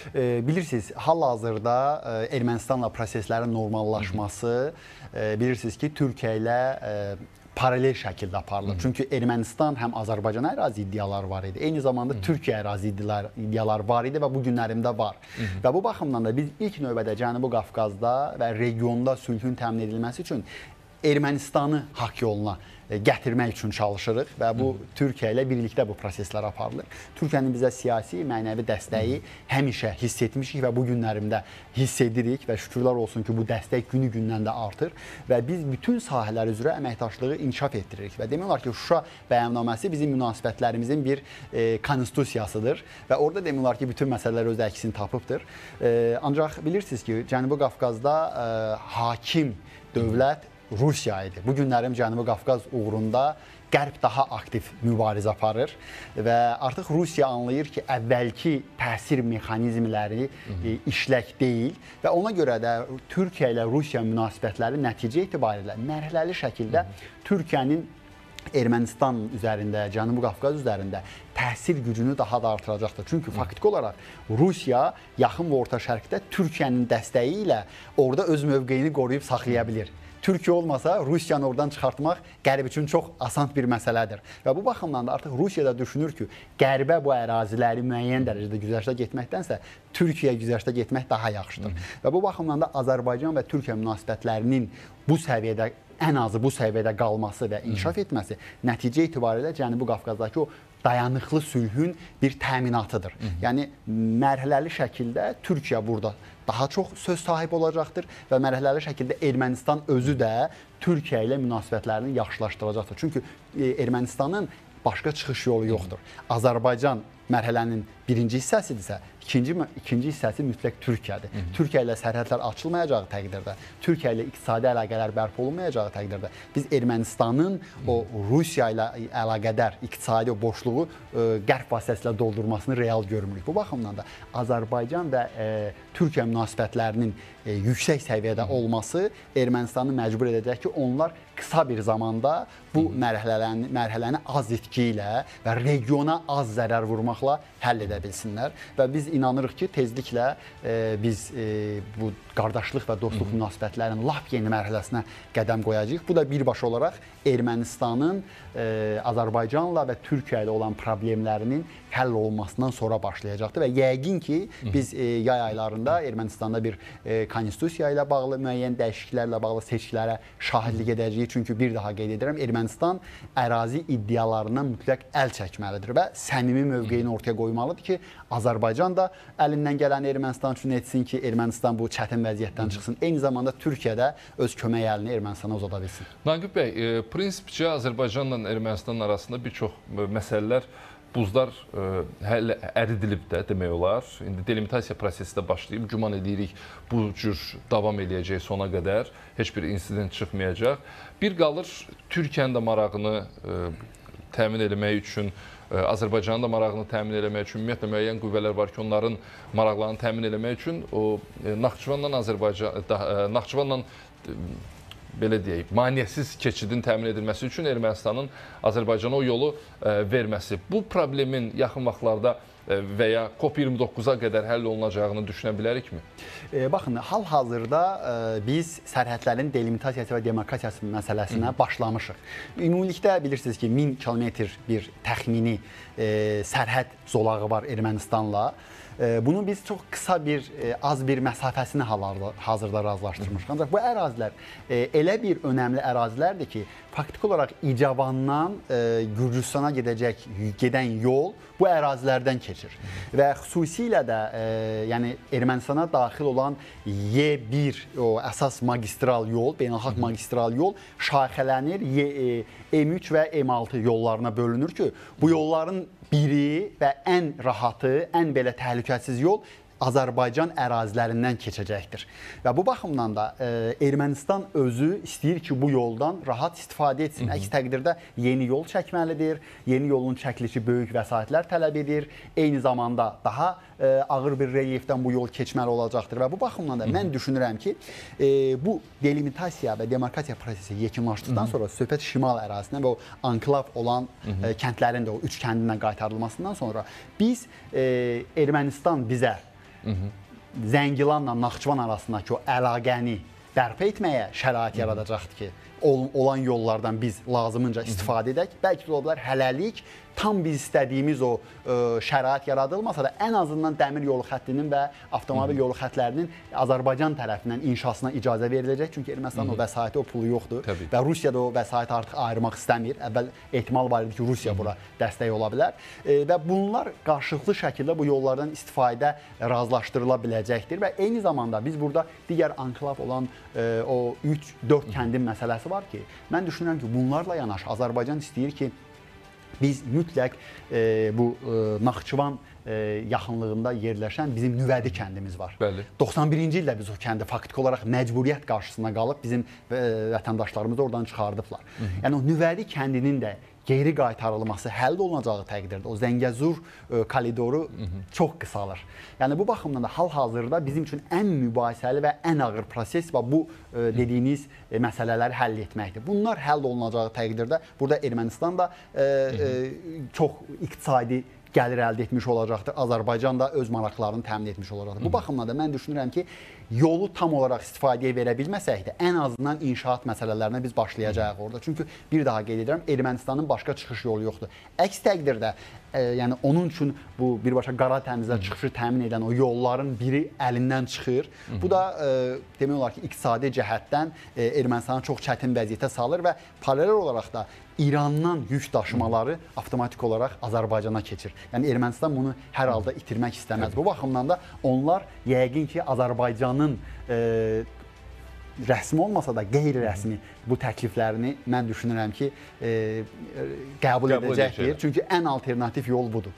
Bilirsiniz, hal-hazırda Ermənistanla proseslərin normallaşması, bilirsiniz ki, Türkiyə ilə paralel şəkildə aparılır. Çünki Ermənistan həm Azərbaycan ərazi iddiaları var idi, eyni zamanda Türkiyə ərazi iddiaları var idi və bu günlərimdə var. Və bu baxımdan da biz ilk növbədə Cənubi Qafqazda və regionda sülhün təmin edilməsi üçün Ermənistanı haqq yoluna gətirmək üçün çalışırıq və bu Türkiyə ilə birlikdə bu proseslər aparılır. Türkiyənin bizə siyasi, mənəvi dəstəyi həmişə hiss etmişik və bu günlərimdə hiss edirik və şükürlər olsun ki, bu dəstək günü-gündən də artır və biz bütün sahələr üzrə əməkdaşlığı inkişaf etdiririk və demək olar ki, Şuşa bəyannaməsi bizim münasibətlərimizin bir konstitusiyasıdır və orada demək olar ki, bütün məsələlər öz əksini tapıbdır. Ancaq bilirsiniz ki, Cənubi Qafqazda hakim dövlət Rusiya idi. Bu günlərim Cənubi Qafqaz uğrunda Qərb daha aktiv mübarizə aparır və artıq Rusiya anlayır ki, əvvəlki təsir mexanizmləri işlək deyil və ona görə də Türkiyə ilə Rusiya münasibətləri nəticə etibarilə mərhələli şəkildə Türkiyənin Ermənistan üzərində, Cənubi Qafqaz üzərində təsir gücünü daha da artıracaqdır. Çünki faktiki olaraq Rusiya yaxın və orta şərqdə Türkiyənin dəstəyi ilə orada öz mövqeyini qoruyub saxlaya bilir. Türkiyə olmasa Rusiyanı oradan çıxartmaq Qərb üçün çox asan bir məsələdir. Və bu baxımdan da artıq Rusiya da düşünür ki, Qərbə bu əraziləri müəyyən dərəcədə güzəştə getməkdənsə Türkiyəyə güzəştə getmək daha yaxşıdır. Və bu baxımdan da Azərbaycan və Türkiyə münasibətlərinin bu səviyyədə, ən azı bu səviyyədə qalması və inkişaf etməsi nəticə etibarilə Cənubi Qafqazdakı o dayanıqlı sülhün bir təminatıdır. Yəni, mərhələli şəkildə Türkiyə burada daha çox söz sahibi olacaqdır və mərhələli şəkildə Ermənistan özü də Türkiyə ilə münasibətlərini yaxşılaşdıracaqdır. Çünki Ermənistanın başqa çıxış yolu yoxdur. Azərbaycan mərhələnin birinci hissəsidirsə, ikinci hissəsi mütləq Türkiyədir. Türkiyə ilə sərhədlər açılmayacağı təqdirdə, Türkiyə ilə iqtisadi əlaqələr bərpa olunmayacağı təqdirdə biz Ermənistanın o Rusiya ilə əlaqədar iqtisadi boşluğu Qərb vasitəsilə doldurmasını real görmürük. Bu baxımdan da Azərbaycan və Türkiyə münasibətlərinin yüksək səviyyədə olması Ermənistanı məcbur edəcək ki, onlar qısa bir zamanda bu mərhələni az itki ilə və regiona az zərər vurmaqla həll edə bilsinlər. Və biz inanırıq ki, tezliklə biz bu qardaşlıq və dostluq münasibətlərinin lap yeni mərhələsinə qədəm qoyacağıq. Bu da birbaşa olaraq Ermənistanın Azərbaycanla və Türkiyə ilə olan problemlərinin həll olunmasından sonra başlayacaqdır və yəqin ki, biz yay aylarında Ermənistanda bir konstitusiya ilə bağlı müəyyən dəyişikliklərlə bağlı seçkilərə şahidlik edəcəyik. Çünki bir daha qeyd edirəm, Ermənistan ərazi iddialarından mütləq əl çəkməlidir və səmimi mövqeyini ortaya qoymalıdır ki, Azərbaycan da əlindən gələni Ermənistan üçün etsin ki, Ermənistan bu çətin vəziyyətdən çıxsın. Eyni zamanda Türkiyə də öz kömək əlini Ermənistana uzada bilsin. Naqib bəy, prinsipcə Azərbaycanla Ermənistan arasında bir çox məsələlər, buzlar hələ əridilib də demək olar. İndi delimitasiya prosesi də başlayıb. Güman edirik bu cür davam edəcək sona qədər. Heç bir insident çıxmayacaq. Bir qalır Türkiyənin də marağını təmin etmək üçün, Azərbaycanın da marağını təmin etmək üçün, ümumiyyətlə müəyyən qüvvələr var ki, onların maraqlarını təmin etmək üçün o Naxçıvanla belə deyək, maneəsiz keçidin təmin edilməsi üçün Ermənistanın Azərbaycana o yolu verməsi. Bu problemin yaxın vaxtlarda və ya COP29-a qədər həll olunacağını düşünə bilərikmi? Baxın, hal-hazırda biz sərhədlərin delimitasiyası və demarkasiyası məsələsinə başlamışıq. Ümumilikdə bilirsiniz ki, 1000 kilometr bir təxmini sərhəd zolağı var Ermənistanla. Bunun biz çox qısa bir, az bir məsafəsini hazırda razılaşdırmışıq. Ancaq bu ərazilər elə bir önəmli ərazilərdir ki, faktiki olaraq İcavandan Gürcüstana gedən yol bu ərazilərdən keçir. Və xüsusilə də yəni Ermənistana daxil olan Y1, o əsas magistral yol, beynəlxalq magistral yol şaxələnir, M3 və M6 yollarına bölünür ki, bu yolların biri və ən rahatı, ən belə təhlükəsiz yol Azərbaycan ərazilərindən keçəcəkdir. Və bu baxımdan da Ermənistan özü istəyir ki, bu yoldan rahat istifadə etsin. Əks təqdirdə yeni yol çəkməlidir, yeni yolun çəkilişi böyük vəsaitlər tələb edir, eyni zamanda daha ağır bir relyefdən bu yol keçməli olacaqdır. Və bu baxımdan da mən düşünürəm ki, bu delimitasiya və demarkasiya prosesi yekunlaşdıqdan sonra söhbət şimal ərazisindən və o anklav olan kəndlərin də o 3 kəndindən qaytarılmasından sonra biz Ermənistan bizə Zəngilanla Naxçıvan arasındakı o əlaqəni bərpa etməyə şərait yaradacaqdır ki, olan yollardan biz lazımınca istifadə edək. Bəlkə də ola bilər hələlik tam biz istədiyimiz o şərait yaradılmasa da ən azından dəmir yolu xəttinin və avtomobil yolu xəttlərinin Azərbaycan tərəfindən inşasına icazə veriləcək. Çünki Ermənistanın o vəsaiti, o pulu yoxdur. Təbii. Və Rusiya da o vəsaiti artıq ayırmaq istəmir. Əvvəl ehtimal var idi ki, Rusiya bura dəstək ola bilər. Və bunlar qarşılıqlı şəkildə bu yollardan istifadə razılaşdırıla biləcəkdir. Və eyni zamanda biz burada digər anklav olan o 3-4 kəndin məsələsi var ki, mən düşünürəm ki, bunlarla yanaşı Azərbaycan istəyir ki, biz mütləq bu Naxçıvan yaxınlığında yerləşən bizim Nüvədi kəndimiz var. Bəli. 91-ci ildə biz o kəndi faktiki olaraq məcburiyyət qarşısına qalıb bizim vətəndaşlarımızı oradan çıxardıblar. Yəni o Nüvədi kəndinin də geri qaytarılması həll olunacağı təqdirdə o Zəngəzur koridoru çox qısalır. Yəni bu baxımdan da hal-hazırda bizim üçün ən mübahisəli və ən ağır proses və bu dediyiniz məsələləri həll etməkdir. Bunlar həll olunacağı təqdirdə burada Ermənistan da çox iqtisadi gəlir əldə etmiş olacaqdır. Azərbaycan da öz maraqlarını təmin etmiş olacaqdır. Bu baxımdan da mən düşünürəm ki, yolu tam olaraq istifadəyə verə bilməsək də ən azından inşaat məsələlərinə biz başlayacağıq orada. Çünki bir daha qeyd edirəm, Ermənistanın başqa çıxış yolu yoxdur. Əks təqdirdə, yəni onun üçün bu birbaşa qara dənizə çıxışı təmin edən o yolların biri əlindən çıxır. Bu da demək olar ki, iqtisadi cəhətdən Ermənistanı çox çətin vəziyyətə salır və paralel olaraq da İrandan yük daşımaları avtomatik olaraq Azərbaycana keçir. Yəni Ermənistan bunu hər halda itirmək istəməz. Bu baxımdan da onlar yəqin ki, Azərbaycanın rəsmi olmasa da qeyri-rəsmi bu təkliflərini mən düşünürəm ki, qəbul edəcəkdir. Çünki ən alternativ yol budur.